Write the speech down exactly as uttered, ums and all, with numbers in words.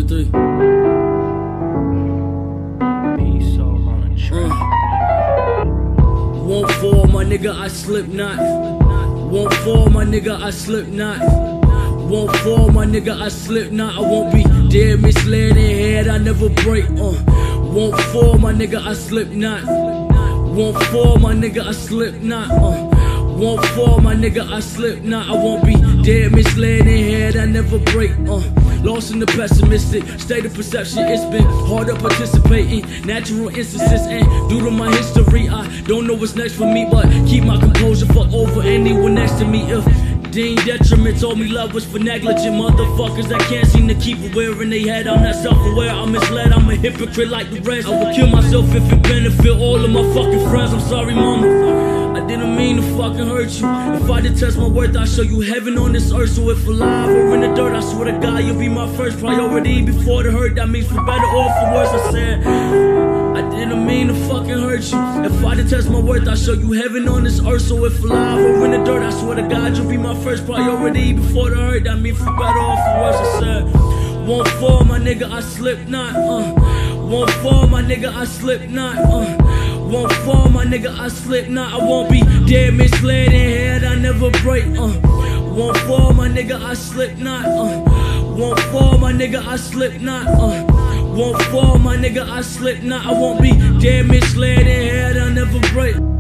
three three. Won't fall, my nigga, I slip not. Won't fall, my nigga, I slip not. Won't fall, my nigga, I slip not. I won't be dead, misled in head, I never break. Uh. Won't fall, my nigga, I slip not. Won't fall, my nigga, I slip not. Uh. Won't fall, my nigga, I slip not. I won't be dead, misled in head, I never break. Uh. Lost in the pessimistic state of perception. It's been hard to participate in natural instances, and due to my history, I don't know what's next for me, but keep my composure for over anyone next to me. If Dean Detriment told me love was for negligent motherfuckers that can't seem to keep aware in their head. I'm not self-aware, I'm misled, I'm a hypocrite like the rest. I would kill myself if it benefit all of my fucking friends. I'm sorry, mama, I didn't mean to fucking hurt you. If I detest my worth, I'll show you heaven on this earth. So if alive or in the dirt, I swear to God, you'll be my first priority before the hurt. That means for better or for worse. I said I didn't mean to fucking hurt you. If I detest my worth, I'll show you heaven on this earth. So if alive or in the dirt, I swear to God, you'll be my first priority before the hurt. That means for better or for worse. I said won't fall, my nigga, I slip not. Uh. Won't fall, my nigga, I slip not. Uh. Won't fall, my nigga, I slip not. I won't be dead, misled in head, I never break. Uh. Won't fall, my nigga, I slip not. Uh. Won't fall, my nigga, I slip not. Uh. Won't fall, my nigga, I slip not. I won't be dead, misled in head, I never break.